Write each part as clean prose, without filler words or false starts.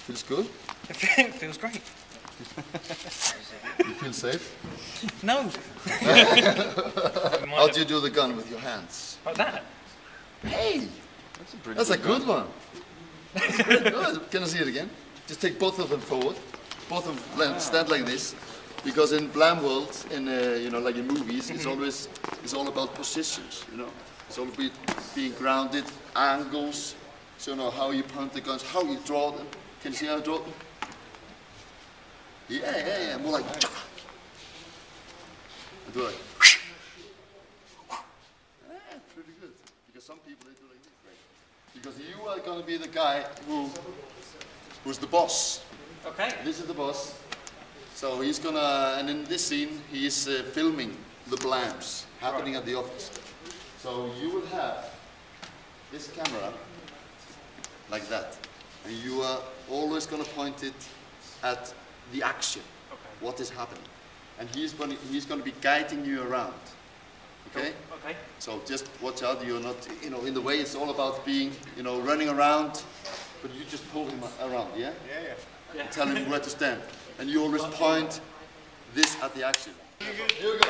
Feels good? It feels great. You feel safe? No. How do you do the gun with your hands? Like that. Hey! That's a good one. That's good. Can I see it again? Just take both of them forward. Both of them stand like this. Because in Blam World, in you know, like in movies, it's all about positions. You know, it's all about being grounded, angles. So you know how you point the guns, how you draw them. Can you see how I draw them? Yeah. More like. I do like. Pretty good. Because some people they do like this, right? Because you are gonna be the guy who's the boss. Okay. This is the boss. So he's gonna, and in this scene, he's filming the Blams happening at the office. So you will have this camera like that, and you are always gonna point it at the action, what is happening, and he's gonna be guiding you around. Okay. Okay. So just watch out. You're not, you know, in the way. It's all about being, you know, running around, but you just pull him around. Yeah. Yeah. Tell him where to stand. And you always point this at the action. Here we go.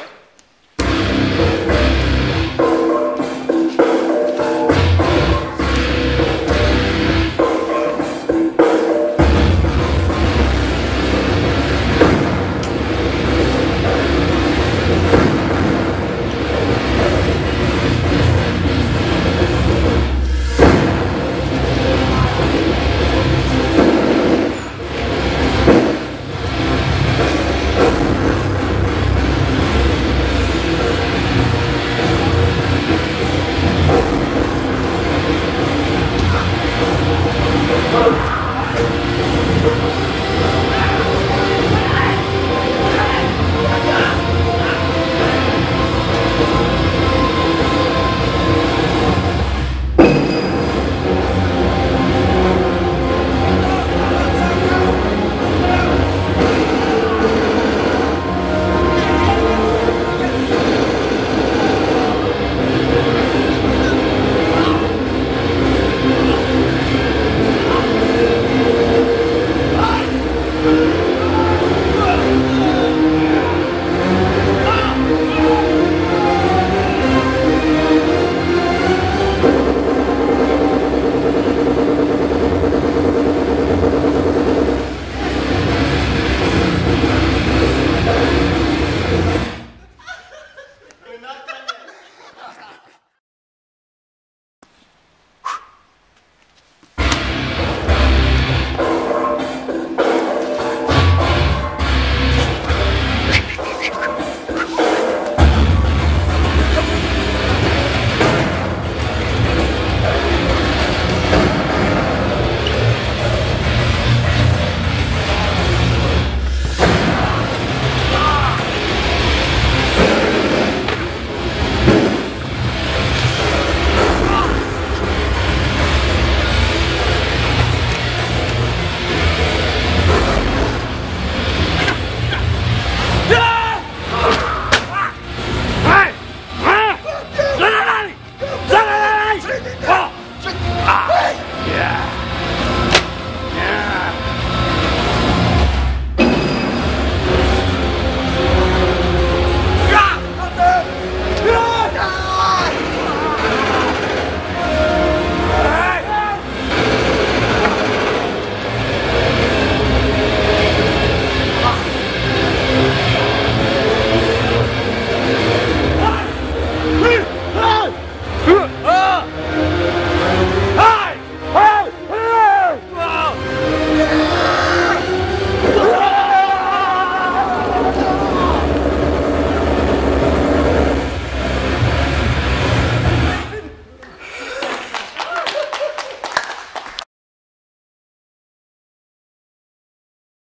Ah!